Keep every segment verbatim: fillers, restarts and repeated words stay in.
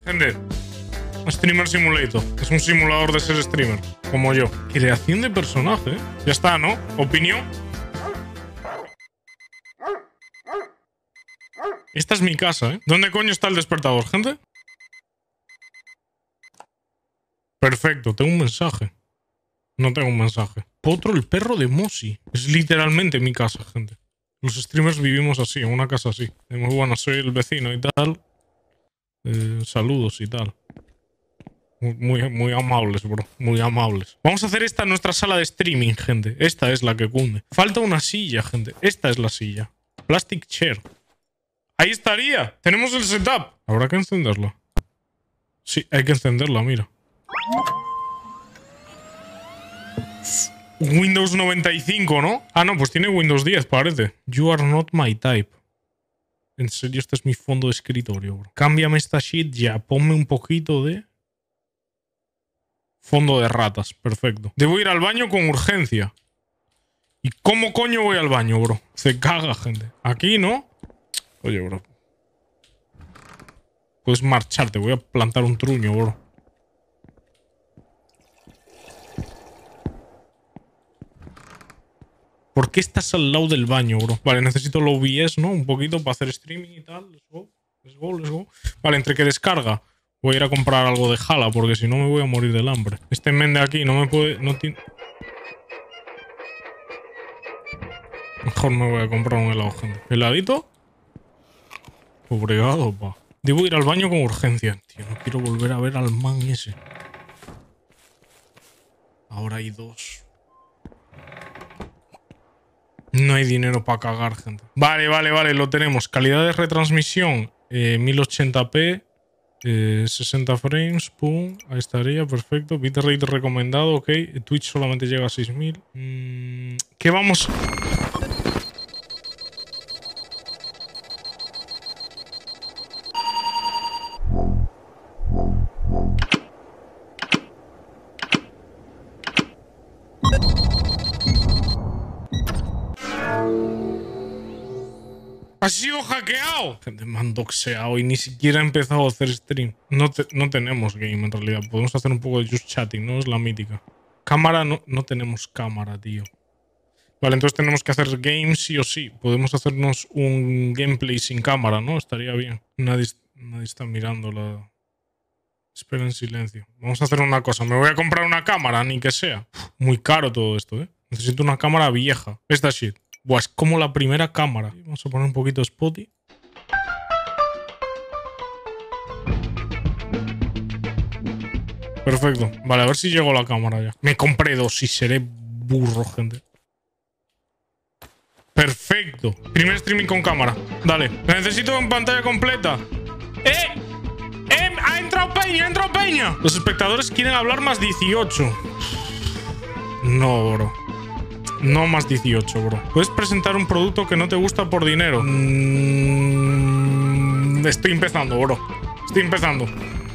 Gente, Streamer Simulator. Es un simulador de ser streamer, como yo. Creación de personaje, ¿eh? Ya está, ¿no? Opinión. Esta es mi casa, ¿eh? ¿Dónde coño está el despertador, gente? Perfecto, tengo un mensaje. No tengo un mensaje. Potro, el perro de Mosi. Es literalmente mi casa, gente. Los streamers vivimos así, en una casa así. Muy bueno, soy el vecino y tal. Eh, saludos y tal. Muy, muy, muy amables, bro. Muy amables. Vamos a hacer esta en nuestra sala de streaming, gente. Esta es la que cunde. Falta una silla, gente. Esta es la silla. Plastic chair. Ahí estaría. Tenemos el setup. Habrá que encenderla. Sí, hay que encenderla, mira. Windows noventa y cinco, ¿no? Ah, no, pues tiene Windows diez, parece. You are not my type. En serio, este es mi fondo de escritorio, bro. Cámbiame esta shit ya. Ponme un poquito de... fondo de ratas. Perfecto. Debo ir al baño con urgencia. ¿Y cómo coño voy al baño, bro? Se caga, gente. Aquí, ¿no? Oye, bro. Puedes marcharte. Voy a plantar un truño, bro. ¿Por qué estás al lado del baño, bro? Vale, necesito el O B S, ¿no? Un poquito para hacer streaming y tal. Let's go. Let's go, let's go. Vale, entre que descarga. Voy a ir a comprar algo de jala porque si no me voy a morir del hambre. Este men de aquí no me puede... No tiene... Mejor me voy a comprar un helado, gente. ¿Heladito? Obrigado, pa. Debo ir al baño con urgencia. Tío, no quiero volver a ver al man ese. Ahora hay dos. No hay dinero para cagar, gente. Vale, vale, vale, lo tenemos. Calidad de retransmisión, eh, mil ochenta p, eh, sesenta frames, pum, ahí estaría, perfecto. Bitrate recomendado, ok. Twitch solamente llega a seis mil. Mm, ¿Qué vamos...? ¡Ha sido hackeado! Gente, me han doxeado y ni siquiera he empezado a hacer stream. No, te, no tenemos game en realidad. Podemos hacer un poco de just chatting, ¿no? Es la mítica. Cámara, no, no tenemos cámara, tío. Vale, entonces tenemos que hacer game sí o sí. Podemos hacernos un gameplay sin cámara, ¿no? Estaría bien. Nadie, nadie está mirando la... Espera en silencio. Vamos a hacer una cosa. Me voy a comprar una cámara, ni que sea. Uf, muy caro todo esto, ¿eh? Necesito una cámara vieja. Esta shit. Buah, es como la primera cámara. Vamos a poner un poquito de spotty. Perfecto. Vale, a ver si llego a la cámara ya. Me compré dos y seré burro, gente. Perfecto. Primer streaming con cámara. Dale. La necesito en pantalla completa. ¡Eh! ¡Eh! ¡Ha entrado Peña! ¡Ha entrado Peña! Los espectadores quieren hablar más dieciocho. No, bro. No más dieciocho, bro. ¿Puedes presentar un producto que no te gusta por dinero? Mm, estoy empezando, bro. Estoy empezando.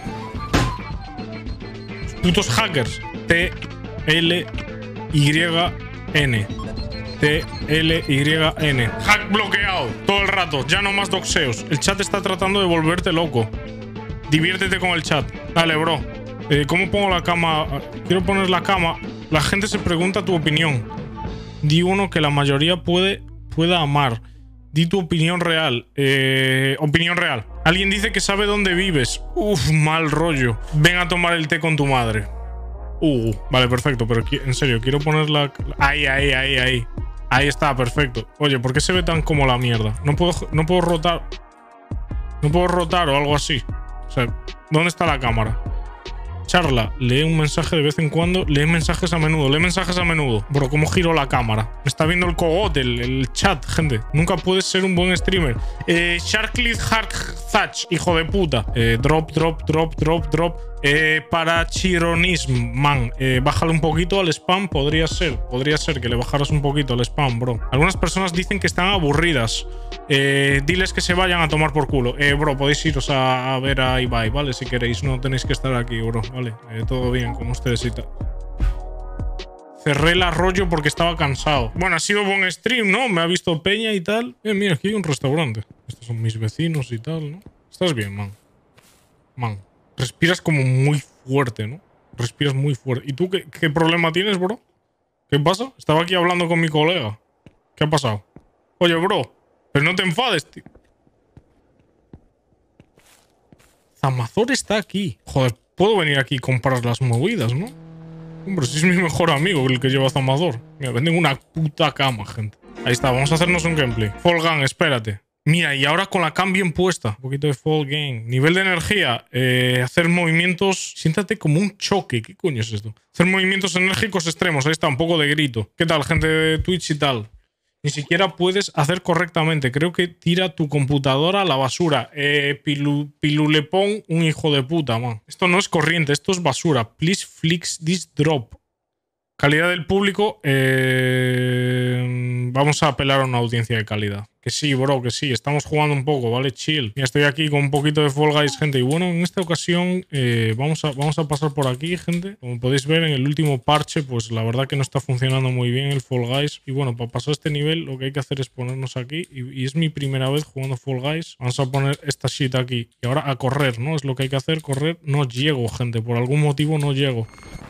Putos hackers. T L Y N. T L Y N. Hack bloqueado. Todo el rato. Ya no más doxeos. El chat está tratando de volverte loco. Diviértete con el chat. Dale, bro. Eh, ¿Cómo pongo la cama? Quiero poner la cama. La gente se pregunta tu opinión. Di uno que la mayoría puede, pueda amar. Di tu opinión real. Eh, opinión real. Alguien dice que sabe dónde vives. Uf, mal rollo. Ven a tomar el té con tu madre. Uh, vale, perfecto. Pero en serio, quiero ponerla... Ahí, ahí, ahí, ahí. Ahí está, perfecto. Oye, ¿por qué se ve tan como la mierda? No puedo, no puedo rotar... No puedo rotar o algo así. O sea, ¿dónde está la cámara? Charla, lee un mensaje de vez en cuando. Lee mensajes a menudo, lee mensajes a menudo. Bro, ¿cómo giro la cámara? Me está viendo el cogote, el, el chat, gente. Nunca puedes ser un buen streamer. Eh, Sharklid Hard Thatch, hijo de puta. Eh, drop, drop, drop, drop, drop. Eh, para Chironism, man. Eh, bájale un poquito al spam, podría ser. Podría ser que le bajaras un poquito al spam, bro. Algunas personas dicen que están aburridas. Eh, diles que se vayan a tomar por culo. Eh, bro, podéis iros a, a ver a Ibai, ¿vale? Si queréis, no tenéis que estar aquí, bro. Vale, eh, todo bien con ustedes y tal. Cerré el arroyo porque estaba cansado. Bueno, ha sido buen stream, ¿no? Me ha visto Peña y tal. Eh, mira, aquí hay un restaurante. Estos son mis vecinos y tal, ¿no? Estás bien, man. Man. Respiras como muy fuerte, ¿no? Respiras muy fuerte. ¿Y tú qué, qué problema tienes, bro? ¿Qué pasa? Estaba aquí hablando con mi colega. ¿Qué ha pasado? Oye, bro, pero no te enfades, tío. Zamazor está aquí. Joder, puedo venir aquí y comprar las movidas, ¿no? Hombre, si es mi mejor amigo el que lleva Zamazor. Mira, venden una puta cama, gente. Ahí está, vamos a hacernos un gameplay. Fall Gun, espérate. Mira, y ahora con la cam bien puesta. Un poquito de Fall Game. Nivel de energía. Eh, hacer movimientos... Siéntate como un choque. ¿Qué coño es esto? Hacer movimientos enérgicos extremos. Ahí está, un poco de grito. ¿Qué tal, gente de Twitch y tal? Ni siquiera puedes hacer correctamente. Creo que tira tu computadora a la basura. Eh, pilu, pilulepón, un hijo de puta, man. Esto no es corriente, esto es basura. Please fix this drop. Calidad del público. Eh, vamos a apelar a una audiencia de calidad. Que sí, bro, que sí. Estamos jugando un poco, ¿vale? Chill. Ya estoy aquí con un poquito de Fall Guys, gente. Y bueno, en esta ocasión eh, vamos, a, vamos a pasar por aquí, gente. Como podéis ver, en el último parche, pues la verdad que no está funcionando muy bien el Fall Guys. Y bueno, para pasar este nivel, lo que hay que hacer es ponernos aquí. Y, y es mi primera vez jugando Fall Guys. Vamos a poner esta shit aquí. Y ahora a correr, ¿no? Es lo que hay que hacer, correr. No llego, gente. Por algún motivo no llego.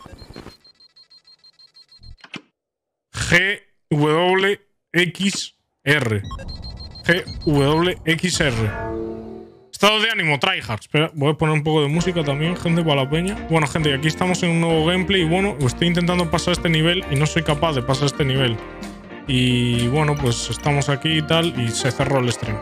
G W X R. G W X R. Estado de ánimo, tryhard. Espera, voy a poner un poco de música también, gente, para la peña. Bueno, gente, aquí estamos en un nuevo gameplay. Y bueno, estoy intentando pasar este nivel y no soy capaz de pasar este nivel. Y bueno, pues estamos aquí y tal. Y se cerró el stream.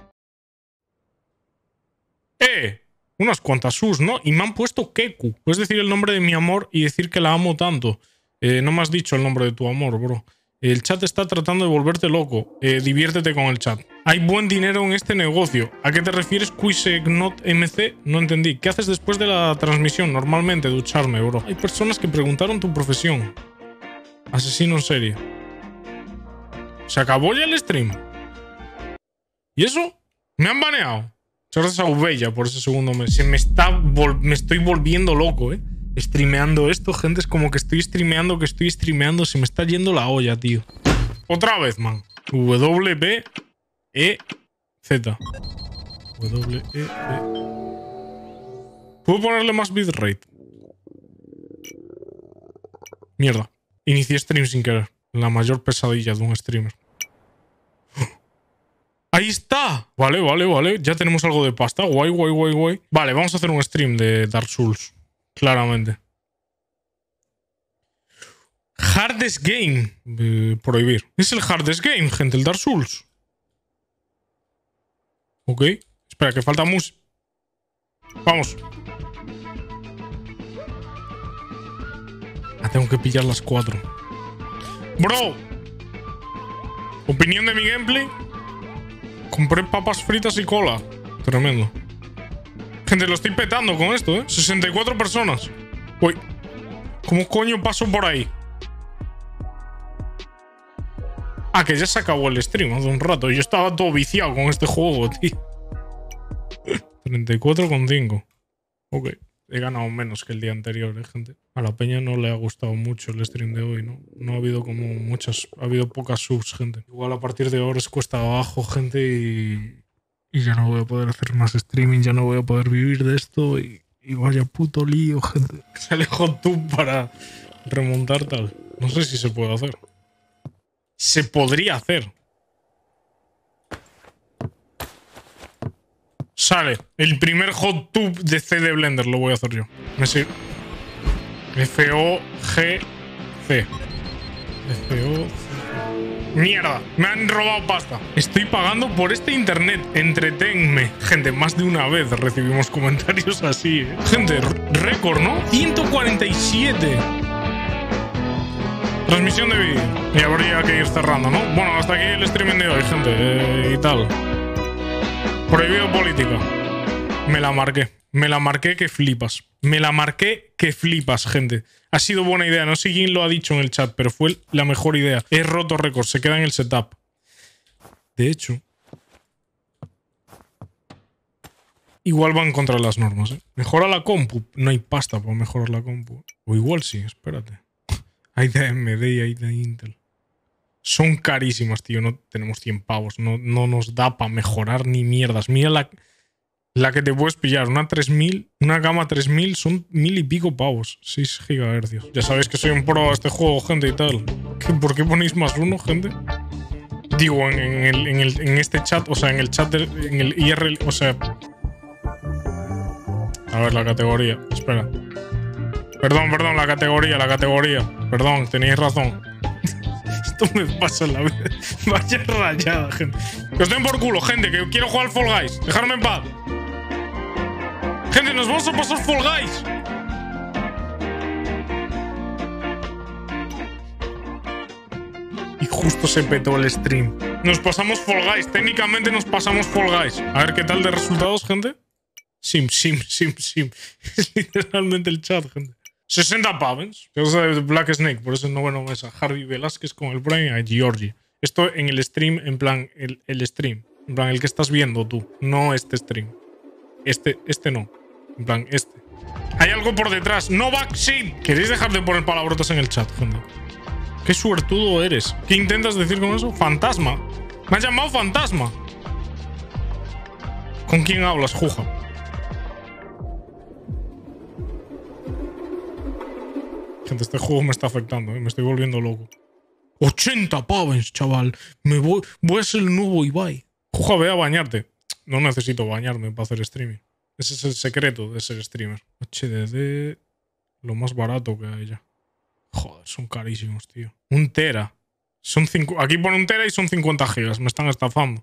¡Eh! Unas cuantas sus, ¿no? Y me han puesto Keku. Puedes decir el nombre de mi amor y decir que la amo tanto. Eh, no me has dicho el nombre de tu amor, bro. El chat está tratando de volverte loco. Eh, diviértete con el chat. Hay buen dinero en este negocio. ¿A qué te refieres, Quizeknot M C? No entendí. ¿Qué haces después de la transmisión? Normalmente, ducharme, bro. Hay personas que preguntaron tu profesión. Asesino en serie. ¿Se acabó ya el stream? ¿Y eso? Me han baneado. Gracias a Ubella por ese segundo mes. Se me está... Me estoy volviendo loco, ¿eh? Streameando esto, gente. Es como que estoy streameando, que estoy streameando. Se me está yendo la olla, tío. Otra vez, man. W B E Z. W E B. ¿Puedo ponerle más bitrate? Mierda. Inicié stream sin querer. La mayor pesadilla de un streamer. ¡Ahí está! Vale, vale, vale. Ya tenemos algo de pasta. Guay, guay, guay, guay. Vale, vamos a hacer un stream de Dark Souls. Claramente. Hardest game. Eh, prohibir. Es el hardest game, gente, el Dark Souls. Ok. Espera, que falta mus. Vamos. Ah, tengo que pillar las cuatro. Bro. Opinión de mi gameplay. Compré papas fritas y cola. Tremendo. Gente, lo estoy petando con esto, ¿eh? sesenta y cuatro personas. Uy. ¿Cómo coño paso por ahí? Ah, que ya se acabó el stream hace un rato. Yo estaba todo viciado con este juego, tío. treinta y cuatro coma cinco. Ok. He ganado menos que el día anterior, ¿eh, gente? A la peña no le ha gustado mucho el stream de hoy, ¿no? No ha habido como muchas... Ha habido pocas subs, gente. Igual a partir de ahora es cuesta abajo, gente, y... Y ya no voy a poder hacer más streaming, ya no voy a poder vivir de esto y... Y vaya puto lío, gente. Sale HotTube para remontar tal. No sé si se puede hacer. Se podría hacer. Sale. El primer HotTube de C de Blender lo voy a hacer yo. Me sirve. F O G C. F O C. ¡Mierda! Me han robado pasta. Estoy pagando por este internet. Entretenme. Gente, más de una vez recibimos comentarios así, ¿eh? Gente, récord, ¿no? ciento cuarenta y siete. Transmisión de vídeo. Y habría que ir cerrando, ¿no? Bueno, hasta aquí el streaming de hoy, gente. Eh, y tal. Prohibido política. Me la marqué. Me la marqué que flipas. Me la marqué que flipas, gente. Ha sido buena idea. No sé quién lo ha dicho en el chat, pero fue la mejor idea. He roto récord. Se queda en el setup. De hecho, igual van contra las normas, ¿eh? Mejora la compu. No hay pasta para mejorar la compu. O igual sí, espérate. Hay de A M D y hay de Intel. Son carísimas, tío. No tenemos cien pavos. No, no nos da para mejorar ni mierdas. Mira la... La que te puedes pillar. Una tres mil, una gama tres mil son mil y pico pavos. seis gigahercios. Ya sabéis que soy un pro a este juego, gente, y tal. ¿Qué, ¿Por qué ponéis más uno, gente? Digo, en, en, el, en, el, en este chat, o sea, en el chat, del, en el I R L, o sea... A ver, la categoría. Espera. Perdón, perdón, la categoría, la categoría. Perdón, tenéis razón. Esto me pasa en la vida. Vaya rayada, gente. Que os den por culo, gente, que quiero jugar al Fall Guys. Dejadme en paz. Gente, nos vamos a pasar Fall Guys. Y justo se petó el stream. Nos pasamos Fall Guys. Técnicamente nos pasamos Fall Guys. A ver qué tal de resultados, gente. Sim, sim, sim, sim. Es literalmente el chat, gente. sesenta pavens. Yo soy de Black Snake, por eso no bueno mesa. Harvey Velázquez con el Prime a Georgie. Esto en el stream, en plan, el, el stream. En plan, el que estás viendo tú. No este stream. Este, este no. En plan, este. Hay algo por detrás. No backseat. ¿Queréis dejar de poner palabrotas en el chat, gente? Qué suertudo eres. ¿Qué intentas decir con eso? Fantasma. Me has llamado fantasma. ¿Con quién hablas, Juja? Gente, este juego me está afectando, ¿eh? Me estoy volviendo loco. ochenta pavens, chaval. Me voy, voy a ser el nuevo Ibai. Juja, ve a bañarte. No necesito bañarme para hacer streaming. Ese es el secreto de ser streamer. H D D, lo más barato que hay ya. Joder, son carísimos, tío. Un tera. Son cinco, aquí pone un tera y son cincuenta gigas. Me están estafando.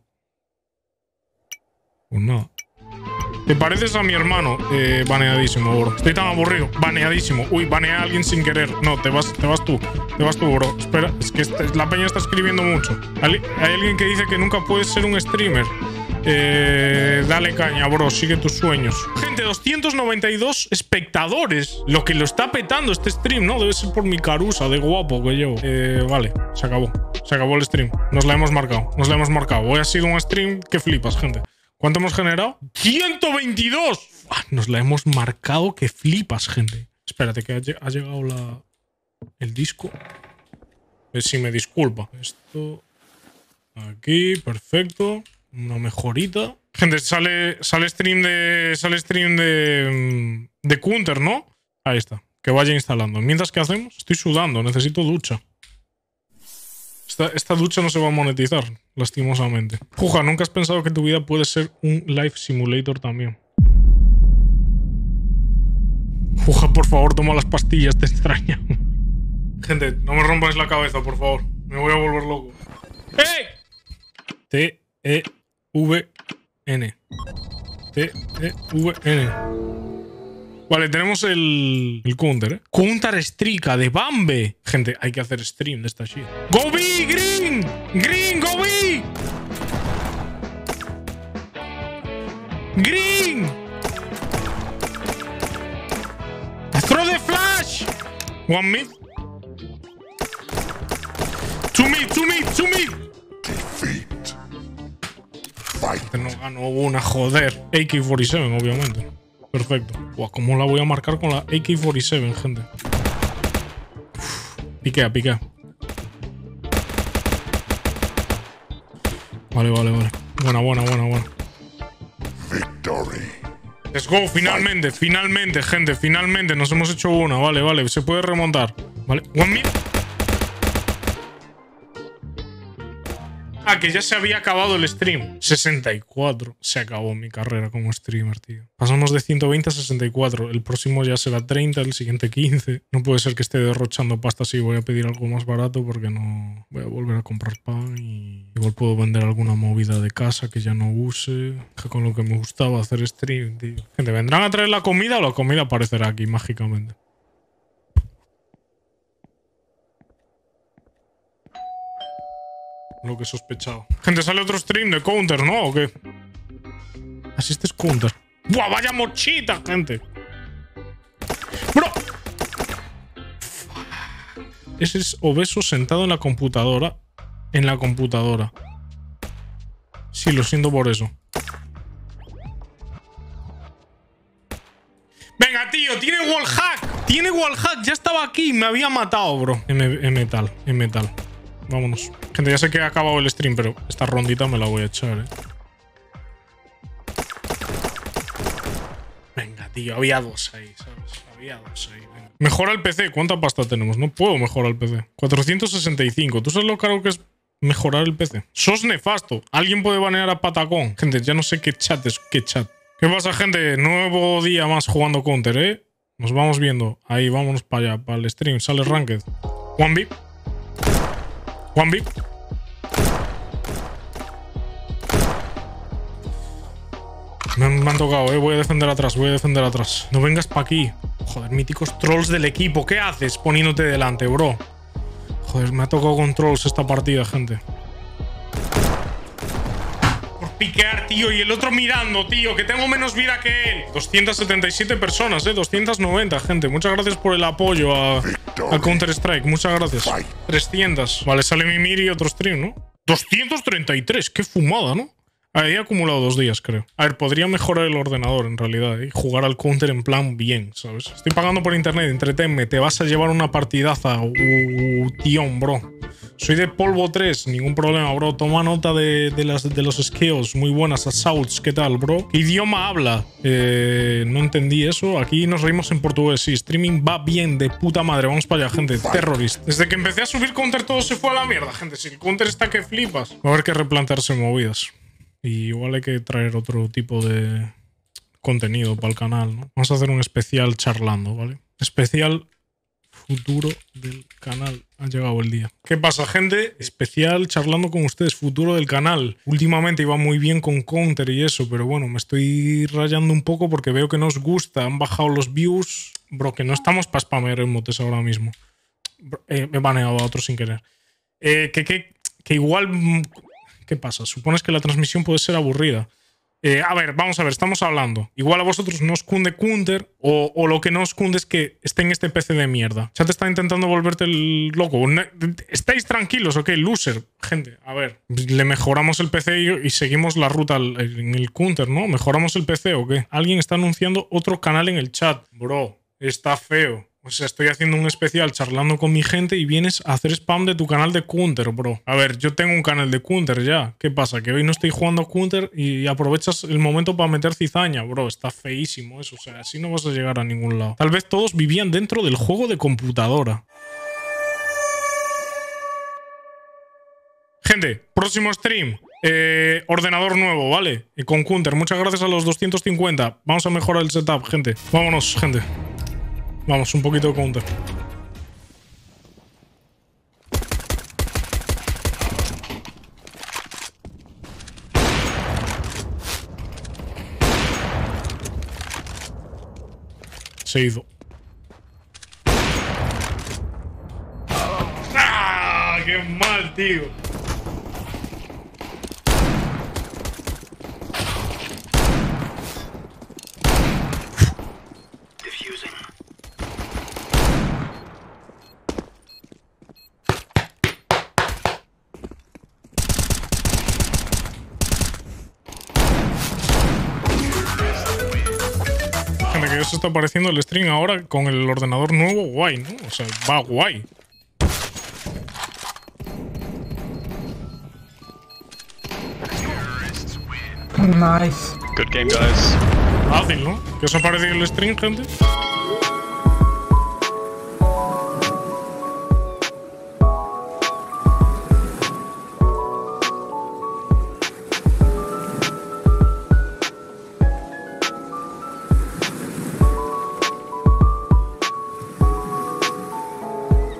Pues nada. ¿Te pareces a mi hermano? Eh, baneadísimo, bro. Estoy tan aburrido. Baneadísimo. Uy, baneé a alguien sin querer. No, te vas, te vas tú. Te vas tú, bro. Espera, es que esta, la peña está escribiendo mucho. Hay alguien que dice que nunca puedes ser un streamer. Eh, dale caña, bro. Sigue tus sueños. Gente, doscientos noventa y dos espectadores. Lo que lo está petando este stream, ¿no? Debe ser por mi carusa de guapo que llevo. Eh, vale, se acabó. Se acabó el stream. Nos la hemos marcado. Nos la hemos marcado. Hoy ha sido un stream que flipas, gente. ¿Cuánto hemos generado? ¡ciento veintidós! Nos la hemos marcado que flipas, gente. Espérate, que ha llegado la... el disco. A ver si me disculpa. Esto... aquí, perfecto. Una mejorita. Gente, sale, sale stream de... Sale stream de... De Counter, ¿no? Ahí está. Que vaya instalando. Mientras, ¿qué hacemos? Estoy sudando. Necesito ducha. Esta, esta ducha no se va a monetizar, lastimosamente. Juja, ¿nunca has pensado que tu vida puede ser un life simulator también? Juja, por favor, toma las pastillas, te extraño. Gente, no me rompas la cabeza, por favor. Me voy a volver loco. ¡Ey! T E V N. T E V N. Vale, tenemos el, el counter, ¿eh? Counter Strika de Bambe. Gente, hay que hacer stream de esta shit. ¡Go B! ¡Green! ¡Green! ¡Go B! ¡Green! ¡Throw the flash! One mid. Two mid, two mid, two mid. Defeat. Fight. No ganó una, joder. A K cuarenta y siete, obviamente. Perfecto. Buah, ¿cómo la voy a marcar con la A K cuarenta y siete, gente? Uf, piquea, piquea. Vale, vale, vale. Buena, buena, buena, buena. Victory. Let's go, finalmente, finalmente, gente. Finalmente nos hemos hecho una. Vale, vale. Se puede remontar. Vale. One minute. Ah, que ya se había acabado el stream. sesenta y cuatro. Se acabó mi carrera como streamer, tío. Pasamos de ciento veinte a sesenta y cuatro. El próximo ya será treinta, el siguiente quince. No puede ser que esté derrochando pasta así. Voy a pedir algo más barato porque no... Voy a volver a comprar pan y... Igual puedo vender alguna movida de casa que ya no use. Que con lo que me gustaba hacer stream, tío. Gente, ¿vendrán a traer la comida o la comida aparecerá aquí mágicamente? Lo que sospechaba. Gente, sale otro stream de Counter, ¿no? ¿O qué? Así este es Counter. ¡Buah, vaya mochita, gente! ¡Bro! Ese es obeso sentado en la computadora. En la computadora. Sí, lo siento por eso. Venga, tío, tiene wallhack. Tiene wallhack. Ya estaba aquí. Me había matado, bro. En, en metal, en metal. Vámonos. Gente, ya sé que ha acabado el stream, pero esta rondita me la voy a echar, ¿eh? tío, había dos ahí, ¿sabes? Había dos ahí. Venga. Mejora el P C. ¿Cuánta pasta tenemos? No puedo mejorar el P C. cuatrocientos sesenta y cinco. ¿Tú sabes lo caro que es mejorar el P C? Sos nefasto. ¿Alguien puede banear a Patacón? Gente, ya no sé qué chat es. ¿Qué chat? ¿Qué pasa, gente? Nuevo día más jugando Counter, ¿eh? Nos vamos viendo. Ahí, vámonos para allá, para el stream. Sale Ranked. One B. One B. Me han, me han tocado, eh. Voy a defender atrás, voy a defender atrás. No vengas para aquí. Joder, míticos trolls del equipo. ¿Qué haces poniéndote delante, bro? Joder, me ha tocado con trolls esta partida, gente. Por piquear, tío. Y el otro mirando, tío. Que tengo menos vida que él. doscientas setenta y siete personas, eh. doscientas noventa, gente. Muchas gracias por el apoyo a, a Counter-Strike. Muchas gracias. trescientas. Vale, sale Mimir y otro stream, ¿no? doscientos treinta y tres. Qué fumada, ¿no? Ahí he acumulado dos días, creo. A ver, podría mejorar el ordenador, en realidad, ¿eh? Jugar al Counter en plan bien, ¿sabes? Estoy pagando por internet, entretenme. Te vas a llevar una partidaza. Uh, tío, bro. Soy de Polvo tres, ningún problema, bro. Toma nota de, de, las, de los skills. Muy buenas. Assaults, ¿qué tal, bro? ¿Qué idioma habla? Eh, no entendí eso. Aquí nos reímos en portugués. Sí, streaming va bien, de puta madre. Vamos para allá, gente. Terrorist. Desde que empecé a subir Counter todo se fue a la mierda, gente. Si el Counter está que flipas. Va a haber que replantearse movidas. Y igual hay que traer otro tipo de contenido para el canal, ¿no? Vamos a hacer un especial charlando, ¿vale? Especial futuro del canal. Ha llegado el día. ¿Qué pasa, gente? Especial charlando con ustedes, futuro del canal. Últimamente iba muy bien con Counter y eso, pero bueno, me estoy rayando un poco porque veo que no os gusta. Han bajado los views. Bro, que no estamos para spamear emotes ahora mismo. Bro, eh, me he baneado a otro sin querer. Eh, que, que, que igual... ¿Qué pasa? Supones que la transmisión puede ser aburrida. Eh, a ver, vamos a ver, estamos hablando. Igual a vosotros no os cunde Counter o, o lo que no os cunde es que esté en este P C de mierda. Ya te está intentando volverte el loco. ¿Estáis tranquilos? Ok, loser. Gente, a ver, le mejoramos el P C y, y seguimos la ruta en el Counter, ¿no? ¿Mejoramos el P C o qué? Alguien está anunciando otro canal en el chat. Bro, está feo. O sea, estoy haciendo un especial charlando con mi gente y vienes a hacer spam de tu canal de Counter, bro. A ver, yo tengo un canal de Counter ya. ¿Qué pasa? Que hoy no estoy jugando Counter y aprovechas el momento para meter cizaña, bro. Está feísimo eso. O sea, así no vas a llegar a ningún lado. Tal vez todos vivían dentro del juego de computadora. Gente, próximo stream. Eh, ordenador nuevo, ¿vale? Y con Counter. Muchas gracias a los doscientos cincuenta. Vamos a mejorar el setup, gente. Vámonos, gente. Vamos, un poquito de Counter. Se ha ido. ¡Ah! ¡Qué mal, tío! Que eso está apareciendo el stream ahora con el ordenador nuevo, guay, ¿no? O sea, va guay. Nice. Good game, guys. Fácil, ¿no? ¿Qué os ha parecido el stream, gente?